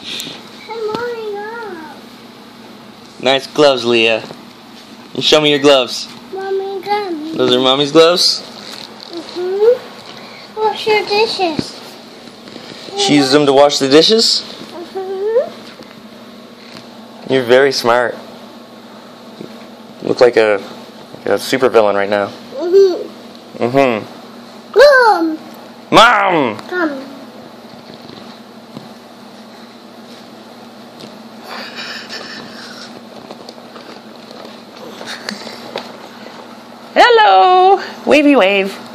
I'm warming up. Nice gloves, Leah. You show me your gloves. Mommy got Those are Mommy's gloves? Wash your dishes. She uses them to wash the dishes? You're very smart. You look like a super villain right now. Mom! Mom! Come. Hello! Wavy wave.